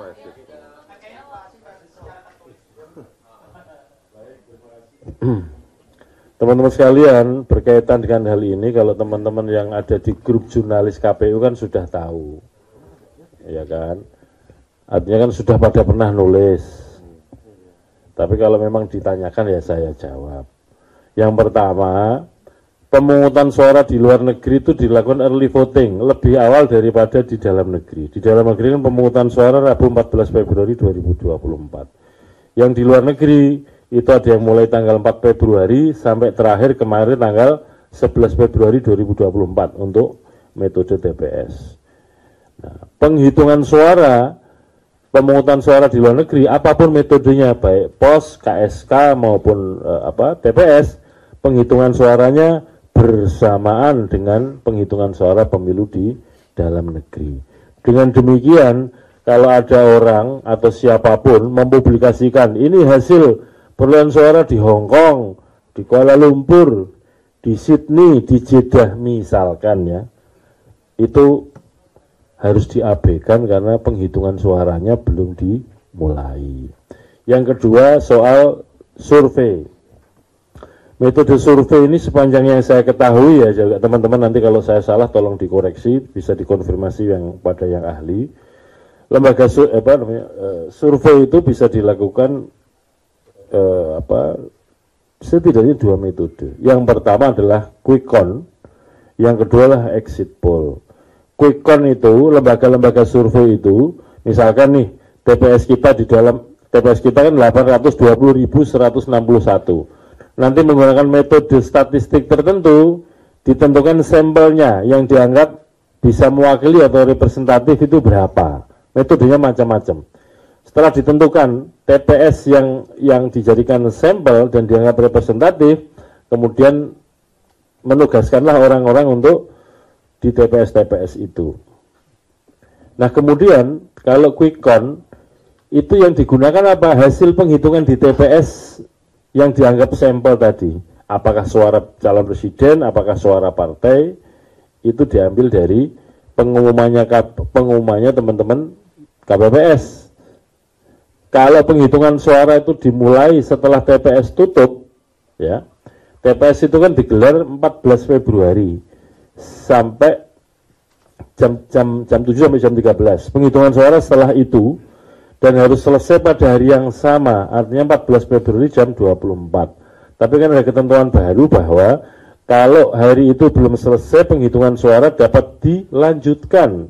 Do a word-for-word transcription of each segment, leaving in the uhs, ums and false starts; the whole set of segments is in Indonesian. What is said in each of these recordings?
Teman-teman sekalian, berkaitan dengan hal ini, kalau teman-teman yang ada di grup jurnalis K P U kan sudah tahu, ya kan? Artinya kan sudah pada pernah nulis. Tapi kalau memang ditanyakan ya saya jawab. Yang pertama, pemungutan suara di luar negeri itu dilakukan early voting lebih awal daripada di dalam negeri. Di dalam negeri kan pemungutan suara Rabu empat belas Februari dua ribu dua puluh empat. Yang di luar negeri itu ada yang mulai tanggal empat Februari sampai terakhir kemarin tanggal sebelas Februari dua ribu dua puluh empat untuk metode T P S. Nah, penghitungan suara, pemungutan suara di luar negeri, apapun metodenya, baik pos, K S K maupun eh, apa T P S, penghitungan suaranya bersamaan dengan penghitungan suara pemilu di dalam negeri. Dengan demikian, kalau ada orang atau siapapun mempublikasikan ini hasil perolehan suara di Hong Kong, di Kuala Lumpur, di Sydney, di Jeddah misalkan ya, itu harus diabaikan karena penghitungan suaranya belum dimulai. Yang kedua soal survei. Metode survei ini sepanjang yang saya ketahui ya, teman-teman nanti kalau saya salah tolong dikoreksi, bisa dikonfirmasi yang pada yang ahli. Lembaga sur, apa namanya, survei itu bisa dilakukan eh, apa setidaknya dua metode. Yang pertama adalah quick count, yang kedua adalah exit poll. Quick count itu lembaga-lembaga survei itu, misalkan nih T P S kita di dalam T P S kita kan delapan ratus dua puluh ribu seratus enam puluh satu. Nanti menggunakan metode statistik tertentu, ditentukan sampelnya yang dianggap bisa mewakili atau representatif itu berapa. Metodenya macam-macam. Setelah ditentukan T P S yang yang dijadikan sampel dan dianggap representatif, kemudian menugaskanlah orang-orang untuk di T P S-T P S itu. Nah kemudian kalau quick count itu yang digunakan apa? Hasil penghitungan di T P S yang dianggap sampel tadi. Apakah suara calon presiden, apakah suara partai, itu diambil dari pengumumannya pengumumannya teman-teman K P P S. Kalau penghitungan suara itu dimulai setelah T P S tutup, ya, T P S itu kan digelar empat belas Februari sampai jam jam jam tujuh sampai jam tiga belas. Penghitungan suara setelah itu dan harus selesai pada hari yang sama, artinya empat belas Februari jam dua puluh empat. Tapi kan ada ketentuan baru bahwa kalau hari itu belum selesai penghitungan suara dapat dilanjutkan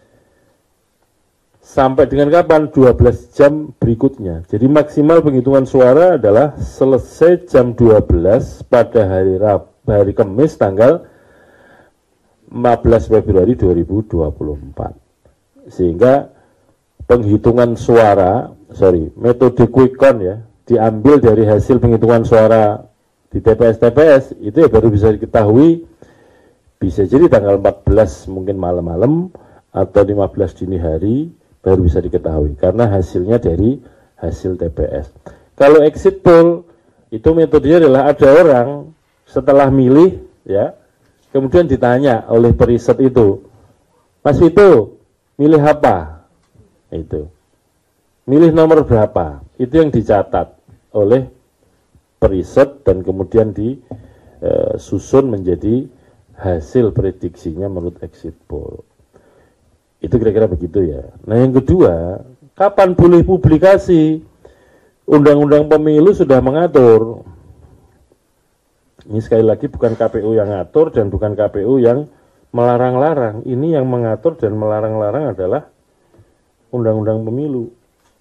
sampai dengan kapan? dua belas jam berikutnya. Jadi maksimal penghitungan suara adalah selesai jam dua belas pada hari Rabu, hari Kamis tanggal empat belas Februari dua ribu dua puluh empat. Sehingga penghitungan suara, sorry, metode quick count ya, diambil dari hasil penghitungan suara di T P S-T P S, itu ya baru bisa diketahui, bisa jadi tanggal empat belas mungkin malam-malam, atau lima belas dini hari, baru bisa diketahui, karena hasilnya dari hasil T P S. Kalau exit poll, itu metodenya adalah ada orang setelah milih, ya, kemudian ditanya oleh periset itu, Mas Vito, milih apa? Itu. Milih nomor berapa? Itu yang dicatat oleh periset dan kemudian disusun menjadi hasil prediksinya menurut exit poll. Itu kira-kira begitu ya. Nah yang kedua, kapan boleh publikasi? Undang-undang pemilu sudah mengatur. Ini sekali lagi bukan K P U yang ngatur dan bukan K P U yang melarang-larang. Ini yang mengatur dan melarang-larang adalah Undang-Undang Pemilu.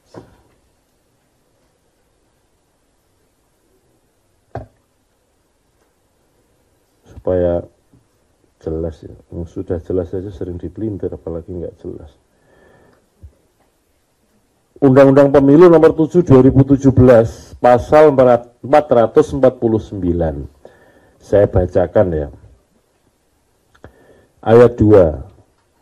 Supaya jelas ya, sudah jelas saja sering dipelintir, apalagi nggak jelas. Undang-Undang Pemilu nomor tujuh dua ribu tujuh belas pasal empat ratus empat puluh sembilan. Saya bacakan ya. Ayat dua.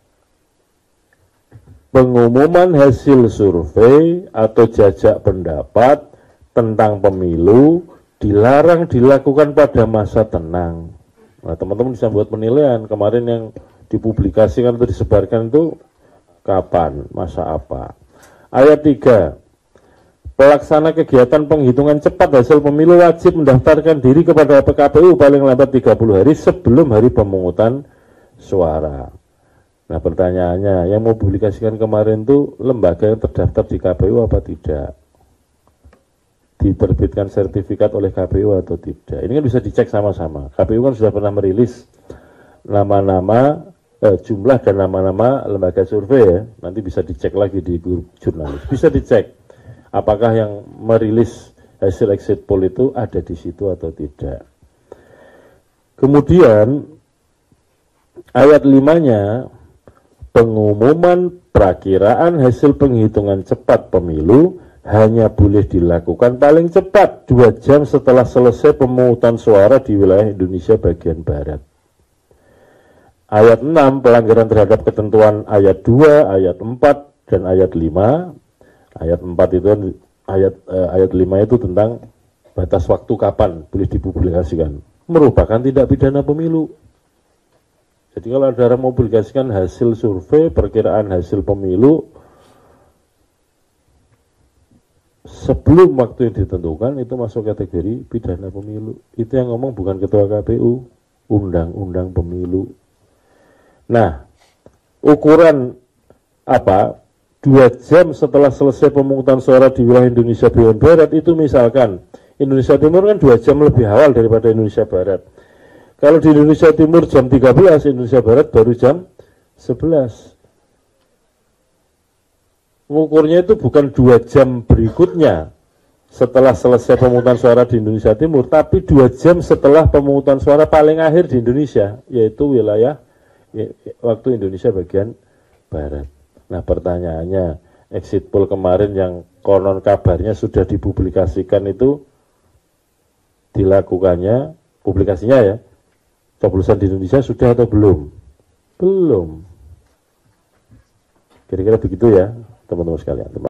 Pengumuman hasil survei atau jajak pendapat tentang pemilu dilarang dilakukan pada masa tenang. Nah, teman-teman bisa buat penilaian kemarin yang dipublikasikan atau disebarkan itu kapan, masa apa. Ayat tiga. Pelaksana kegiatan penghitungan cepat hasil pemilu wajib mendaftarkan diri kepada P K P U paling lambat tiga puluh hari sebelum hari pemungutan suara. Nah pertanyaannya, yang mau publikasikan kemarin itu lembaga yang terdaftar di K P U apa tidak? Diterbitkan sertifikat oleh K P U atau tidak? Ini kan bisa dicek sama-sama. K P U kan sudah pernah merilis nama-nama, eh, jumlah dan nama-nama lembaga survei ya. Nanti bisa dicek lagi di grup jurnalis. Bisa dicek apakah yang merilis hasil exit poll itu ada di situ atau tidak. Kemudian ayat limanya, pengumuman perakiraan hasil penghitungan cepat pemilu hanya boleh dilakukan paling cepat dua jam setelah selesai pemungutan suara di wilayah Indonesia bagian Barat. Ayat enam, pelanggaran terhadap ketentuan ayat dua, ayat empat, dan ayat lima. Ayat empat itu, ayat eh, ayat lima itu tentang batas waktu kapan boleh dipublikasikan. Merupakan tindak pidana pemilu. Jadi kalau ada orang mau publikasikan hasil survei, perkiraan hasil pemilu sebelum waktu yang ditentukan, itu masuk kategori pidana pemilu. Itu yang ngomong bukan ketua K P U, undang-undang pemilu. Nah, ukuran apa? Dua jam setelah selesai pemungutan suara di wilayah Indonesia bagian Barat itu misalkan Indonesia Timur kan dua jam lebih awal daripada Indonesia Barat. Kalau di Indonesia Timur jam tiga belas, Indonesia Barat baru jam sebelas. Ngukurnya itu bukan dua jam berikutnya setelah selesai pemungutan suara di Indonesia Timur, tapi dua jam setelah pemungutan suara paling akhir di Indonesia, yaitu wilayah waktu Indonesia bagian Barat. Nah pertanyaannya, exit poll kemarin yang konon kabarnya sudah dipublikasikan itu dilakukannya, publikasinya ya, coblosan di Indonesia sudah atau belum? Belum. Kira-kira begitu ya teman-teman sekalian.